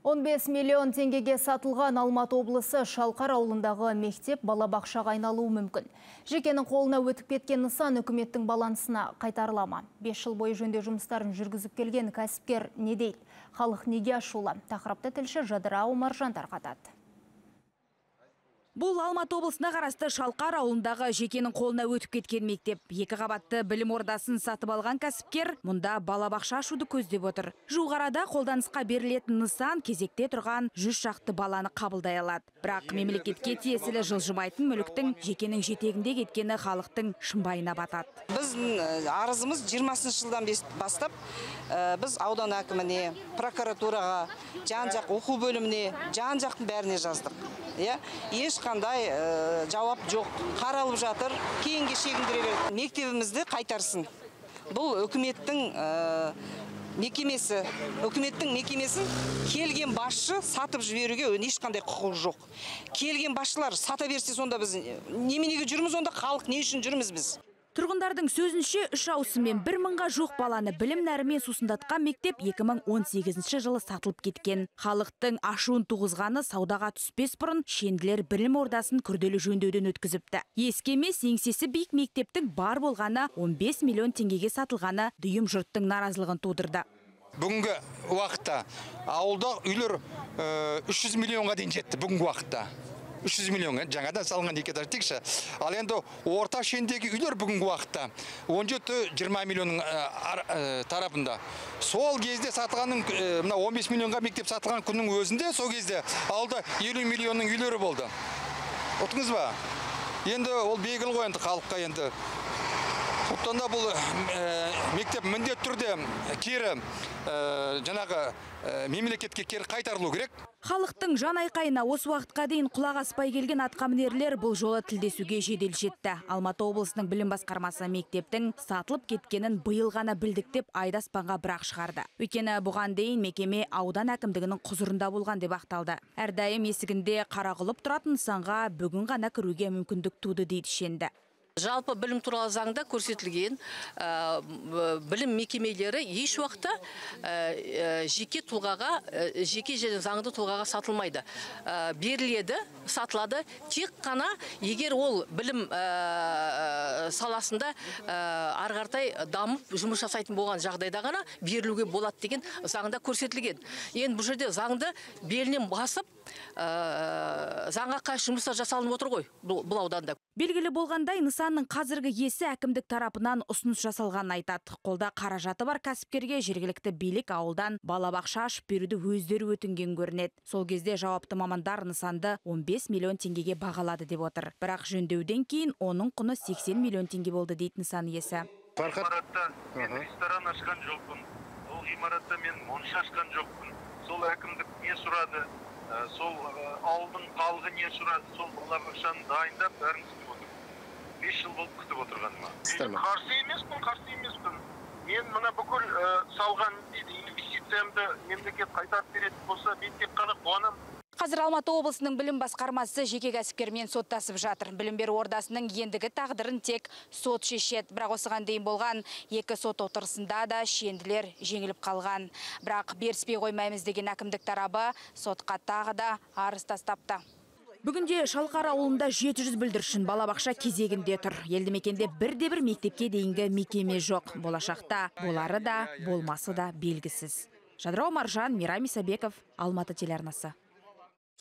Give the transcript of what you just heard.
15 миллион теңгеге сатылған Алматы облысы Шалқар ауылындағы мектеп балабақшаға айналуы мүмкін. Жекенің қолына өтіп кеткен нысан үкіметтің балансына қайтарылама. 5 жыл бойы жөндеу жұмыстарын жүргізіп келген кәсіпкер не дейді? Халық неге ашулы? Тақырыпты тілші Жадыра Омаржан тарқатады. Бұл Алматы облысына қарасты Шалқар ауылындағы жекенің қолына өтіп кеткен мектеп. 2 қабатты білім ордасын сатып алған кәсіпкер мұнда балабақша ашуды көздеп отыр. Жуық арада қолданысқа берілетін нысан кезекте тұрған 100 шақты баланы қабылдай алады. Бірақ мемлекетке тиесілі жылжымайтын мүліктің жекенің жетегінде кеткені халықтың шымбайына батады. Біздің арызымыз 20 жылдан бастап біз аудан әкіміне, прокуратураға, жан-жақ оқу бөліміне, жан-жақтың бәріне жаздық. Ешқандай жауап жоқ, қаралып жатыр, кейінге шегіндіре береді. Мектебімізді қайтарсын. Бұл үкіметтің мекемесі келген басшы сатып жіберуге ешқандай құқығы жоқ. Келген басшылар сата берсе, сонда біз неменеге жүрміз, онда халық не үшін жүрміз біз? Тұрғындардың сөзінше 3 ауысыммен 1 мыңға жоқ баланы білім нәрімен сусындатқан мектеп 2018 жылы сатылып кеткен. Халықтың ашуын туғызғаны саудаға түспес бұрын шенділер білім ордасын күрделі жөндеуден өткізіпті. Ескемес еңсесі биік мектептің бар болғаны 15 миллион теңгеге сатылғаны дүйім жұрттың наразылығын тудырды. Бүгінгі уақытта ауылда үйлер 300 миллионға дейін жетті бүгінгі уақытта. 300 миллион жаңадан салынған екі этаж текші. Ал енді орта шендегі үйлер бүгінгі уақытта 17-20 миллионның тарапында. Сол кезде сатылғанның 15 миллионға мектеп сатылған күннің өзінде сол кезде ауылда 50 миллионның үйлері болды. Отыңыз ба? Енді ол белгілі ғой енді халыққа енді. Сондықтан да бұл мектеп міндет түрде кері жаңағы мемлекетке кері қайтарылу керек. Халықтың жан айқайына осы уақытқа дейін құлақ аспай келген атқамінерлер бұл жолы тілдесуге жедел жетті. Алматы облысының білім басқармасы мектептің сатылып кеткенін биыл ғана білдік деп айдаспанға бірақ шығарды. Өйткені бұған дейін мекеме аудан әкімдігінің құзырында болған деп ақталды. Әрдайым есігінде қарағылып тұратын нысанға бүгін ғана кіруге мүмкіндік туды дейді шенді. Жалпы білім туралы заңда көрсетілген білім мекемелері еш уақытта жеке тұлғаға, жеке және заңды тұлғаға сатылмайды. Беріледі, сатылады. Тек қана егер ол білім саласында арғартай дамып жұмыс жасайтын болған жағдайда ғана берілуге болады деген заңда көрсетілген. Енді бұл жерде заңды белінен басып заңға қайшы жұмыстар жасалынып отыр ғой бұл ауданда. Белгілі болғандай, нысанның қазіргі иесі әкімдік тарапынан ұсыныс жасалғанын айтады. Қолда қаражаты бар кәсіпкерге жергілікті билік ауылдан балабақша ашып беруді өздері өтінген көрінеді. Сол кезде жауапты мамандар нысанды 15 миллион теңгеге бағалады деп отыр. Бірақ жөндеуден кейін оның құны 80 миллион теңге болды дейді нысан иесі. Ғимаратта мен ресторан ашқан жоқпын. Ол ғимаратта мен монша ашқан жоқпын. Сол әкімдік не сұрады? Сол ауылдың халқы не сұрады? Сол балабақшаны дайындап бәрін күтіп отыр. 5 жыл болып күтіп отырғаныма. Қарсы емеспін. Мен мына бүкіл салған инвестициямды мемлекет қайтарып беретін болса, мен тек қана қуанамын. Қазір Алматы облысының білім басқармасы жеке кәсіпкермен соттасып жатыр. Білім беру ордасының ендігі тағдырын тек сот шешеді. Бірақ осыған дейін болған 2 сот отырысында да шенділер жеңіліп қалған. Бірақ беріспей қоймаймыз деген әкімдік тарабы сотқа тағы да арыз тастапты. Бүгінде Шалқар ауылында 700 бүлдіршін балабақша кезегінде тұр. Елді мекенде бірде-бір мектепке дейінгі мекеме жоқ. Болашақта болары да, болмасы да белгісіз. Жадыра Омаржан, Мирам Исабеков, Алматы телеарнасы.